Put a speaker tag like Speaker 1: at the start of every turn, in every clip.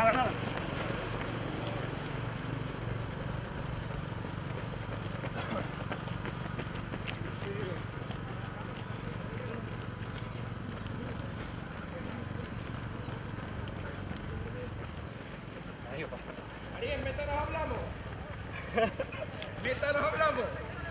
Speaker 1: Ariel, mientras nos hablamos. Mientras nos hablamos.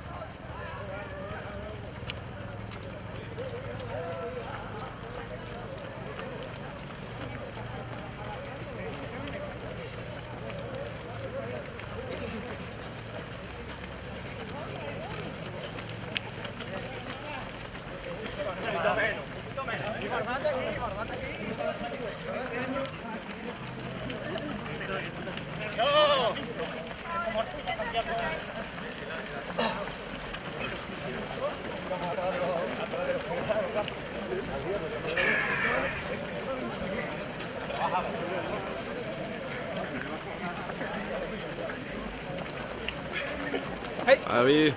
Speaker 2: David.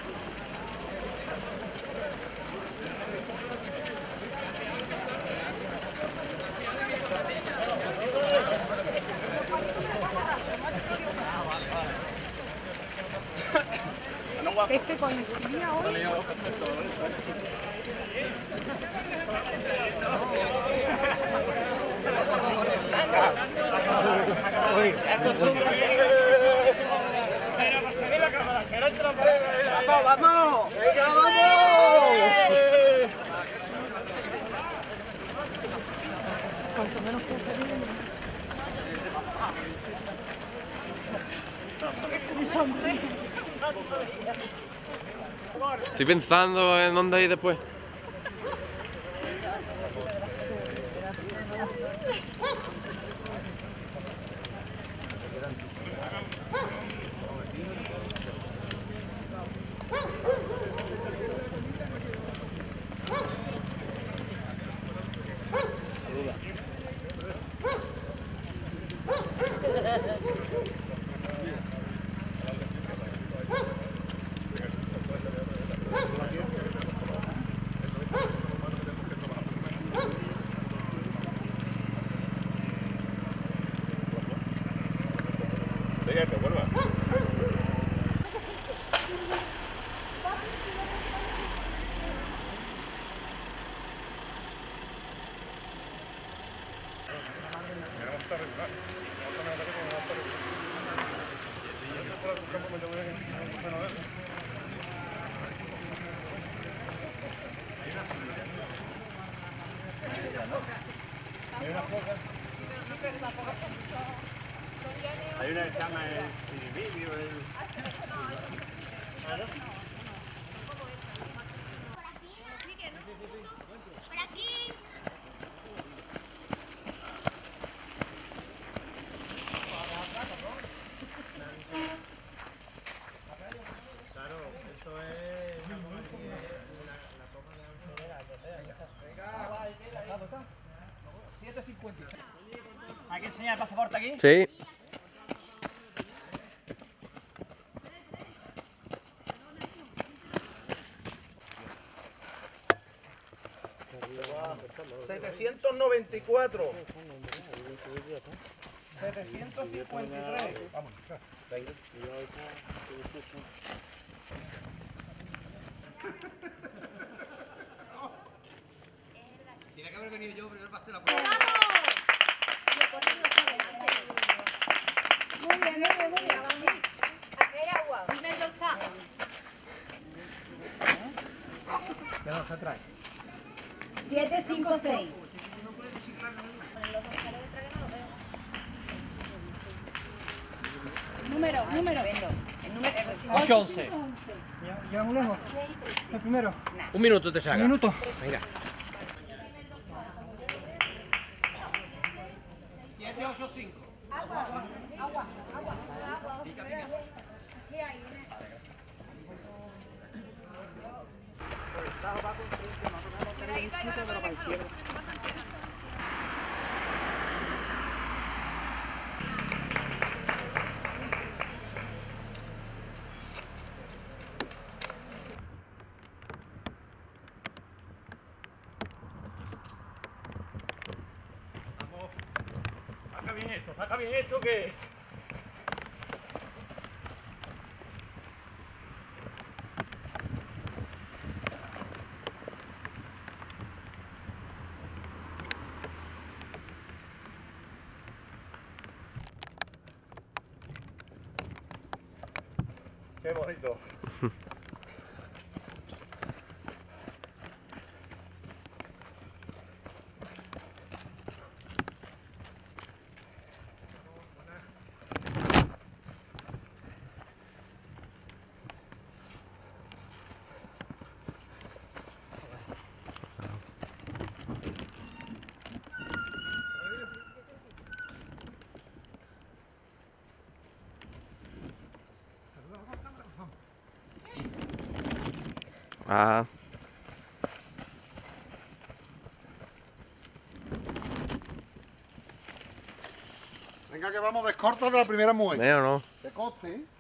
Speaker 3: Es que coincidía hoy.
Speaker 1: ¡Vamos! ¡Venga, vamos!
Speaker 3: Cuanto menos que
Speaker 2: Estoy pensando en dónde ir después.
Speaker 4: Enséñate, vuelva. Hay una que se llama el Siribilio,
Speaker 5: Por aquí.
Speaker 1: Claro, eso es la toma de la Venga, 7:56. ¿Hay que enseñar el pasaporte aquí?
Speaker 2: Sí.
Speaker 1: $794. 753. Vamos, venga. Tiene que haber venido yo primero para hacer la prueba.
Speaker 3: Muy bien, muy bien. Aquí hay agua. Dime el dorsal.
Speaker 1: ¿Qué nos trae?
Speaker 5: 756. Número. El número.
Speaker 1: 811. ¿Ya muy lejos? El primero.
Speaker 2: Un minuto te saca.
Speaker 1: Un minuto.
Speaker 2: Venga.
Speaker 1: 785.
Speaker 3: Agua. Aquí hay.
Speaker 1: saca bien esto que... Qué bonito.
Speaker 2: Ah,
Speaker 4: Venga, que vamos de escorta de la primera muelle.
Speaker 2: ¿o no?
Speaker 4: De coste, ¿eh?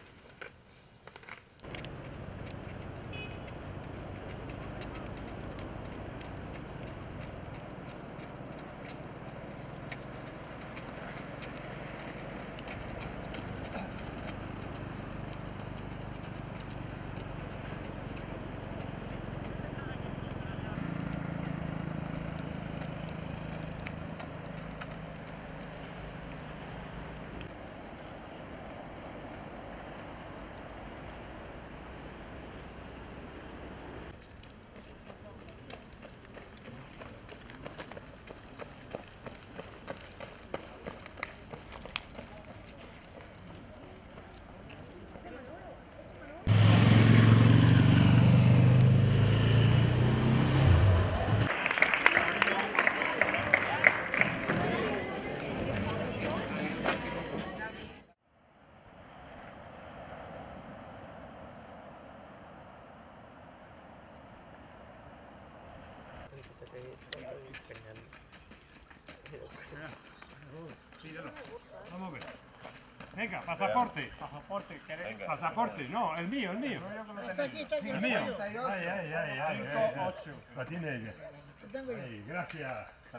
Speaker 1: Vamos a ver. Venga, pasaporte. Pasaporte, ¿querés? Pasaporte, no, el mío, el mío. El mío. Ay. 8. La tiene ella. Ay, gracias.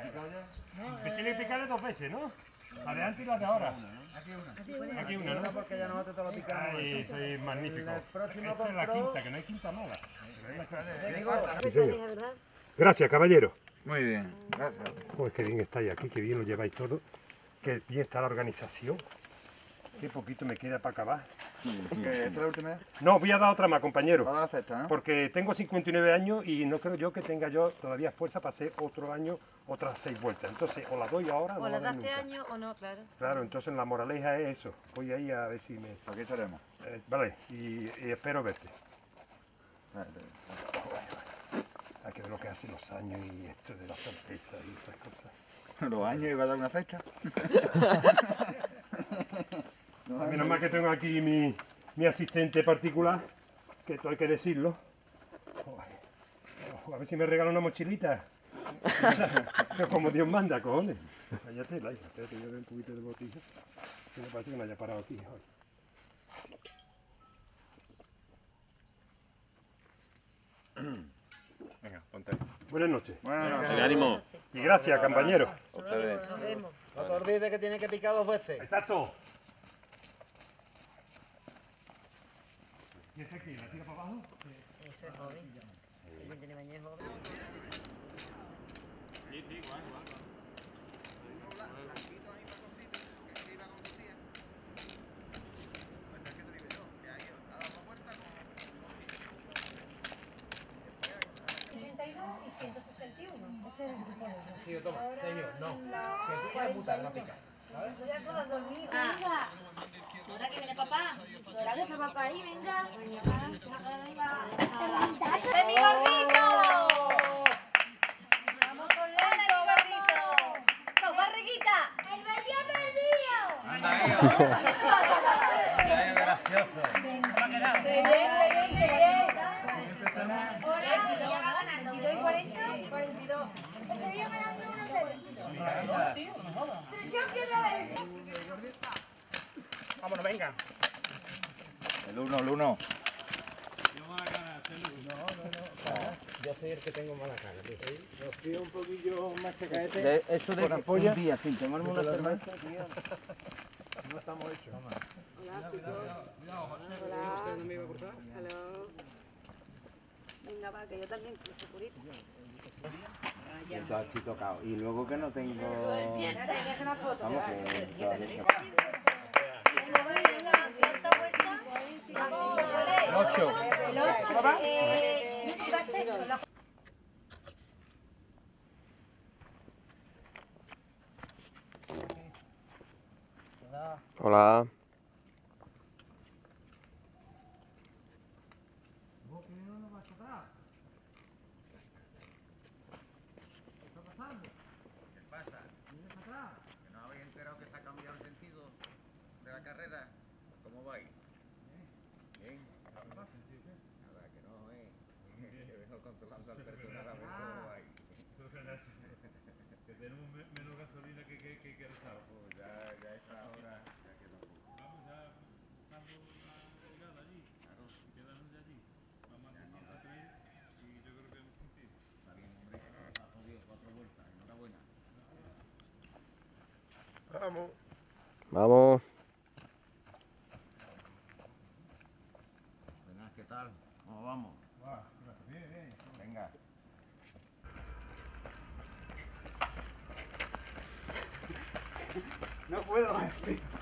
Speaker 1: Me tiene que picarle 2 veces, ¿no? La de antes y la de ahora. Aquí una, ¿no?
Speaker 6: Porque ya no te lo picamos.
Speaker 1: Ay, soy magnífico. Esta es la quinta, que no hay quinta mala.
Speaker 6: Sí, señor.
Speaker 1: Gracias, caballero.
Speaker 4: Muy bien, gracias.
Speaker 1: Pues qué bien estáis aquí, qué bien lo lleváis todo. Qué bien está la organización. Qué poquito me queda para acabar.
Speaker 4: ¿Esta es la última vez?
Speaker 1: No, voy a dar otra más, compañero.
Speaker 4: Ahora la acepta, ¿no?
Speaker 1: Porque tengo 59 años y no creo yo que tenga yo todavía fuerza para hacer otro año, otras 6 vueltas. Entonces, o la doy ahora o
Speaker 3: O
Speaker 1: no
Speaker 3: la
Speaker 1: la doy
Speaker 3: das este
Speaker 1: nunca.
Speaker 3: año o no, claro.
Speaker 1: Claro, entonces la moraleja es eso. Voy ahí a ver si me...
Speaker 4: Aquí estaremos.
Speaker 1: Vale, y espero verte. Hay que ver lo que hacen los años y esto de la certeza y estas cosas.
Speaker 4: Los años iba a dar una cesta.
Speaker 1: Menos mal que tengo aquí mi asistente particular, que esto hay que decirlo. A ver si me regala una mochilita. Como Dios manda, cojones. Cállate, Laia, espérate, yo doy un poquito de botija. Que me parece que me haya parado aquí hoy.
Speaker 4: Venga, ponte ahí.
Speaker 1: Buenas noches.
Speaker 4: Bueno,
Speaker 2: ánimo.
Speaker 1: Y gracias, compañero.
Speaker 4: ustedes.
Speaker 3: Nos vemos.
Speaker 6: No te olvides que tiene que picar 2 veces.
Speaker 1: Exacto. ¿Y ese aquí? ¿La tira para abajo?
Speaker 3: Eso es joven. El 20 de mañana es joven.
Speaker 2: Sí, toma, Sergio, no. Que tú puedes mutar, no pica.
Speaker 5: Venga. Ahora que viene papá. Ahora que está papá ahí, venga. ¡De mi gordito! Vamos con lento, gordito. ¡Chau, barriguita! ¡El medio perdido!
Speaker 2: ¡Qué gracioso!
Speaker 5: Hola, ya va ganando. 22 y 40. 42. Estoy ganando 1-0.
Speaker 4: Vámonos, venga. El uno.
Speaker 1: Vamos a ganar.
Speaker 2: Yo soy el que tengo mala cara, tío.
Speaker 6: Estoy un poquillo más que caete.
Speaker 2: Eso de un día sin tomarme una cerveza, tío.
Speaker 6: No estamos hechos.
Speaker 3: Hola, chicos.
Speaker 7: ¿Usted no me iba a cortar?
Speaker 3: Hello. Venga, va, que yo también quiero segurito.
Speaker 2: Está así tocado. Y luego que no tengo...
Speaker 3: Una foto.
Speaker 2: Vamos, que todavía...
Speaker 5: El
Speaker 2: 8.
Speaker 5: va a ser la
Speaker 8: Hola.
Speaker 9: ¿Qué pasa? ¿Que no habéis enterado que se ha cambiado el sentido de la carrera? ¿Cómo vais? Bien. Nada, que no, que vengo controlando al personal a ver cómo vais.
Speaker 1: Que tenemos menos gasolina que rezar.
Speaker 9: Pues ya está ahora, ya que no puedo.
Speaker 1: Vamos ya buscando la llegada allí.
Speaker 9: Claro,
Speaker 1: Quedarnos de allí. Vamos a Santa Cruz y yo creo que hemos cumplido.
Speaker 9: está bien, hombre. Ha jodido 4 vueltas. Enhorabuena.
Speaker 4: Vamos.
Speaker 8: Vamos.
Speaker 9: Buenas, ¿qué tal? ¿Cómo vamos?
Speaker 4: Bien, bien.
Speaker 9: Venga.
Speaker 6: No puedo, estoy